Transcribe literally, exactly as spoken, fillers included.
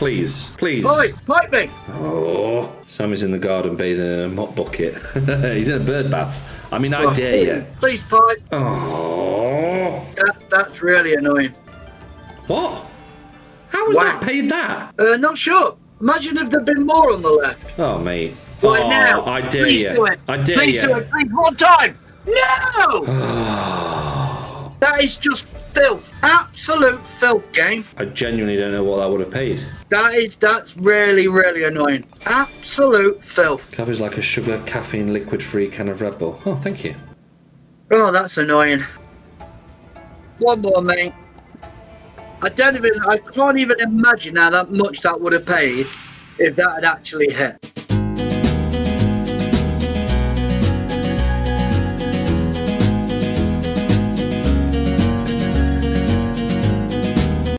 please. Please. Oi, pipe me. Oh, Sammy's in the garden bathing in a mop bucket. He's in a bird bath. I mean, I Oh, dare you. Please pipe. Oh. That, that's really annoying. What? How was Wow. that paid that? Uh, not sure. Imagine if there'd been more on the left. Oh, mate. Right oh, now. I dare Please you. do it. I dare Please you. do it. Please, one time. No! That is just filth. Absolute filth, game. I genuinely don't know what that would have paid. That is, that's really, really annoying. Absolute filth. Covers like a sugar, caffeine, liquid-free can of Red Bull. Oh, thank you. Oh, that's annoying. One more, mate. I don't even, I can't even imagine how that much that would have paid if that had actually hit.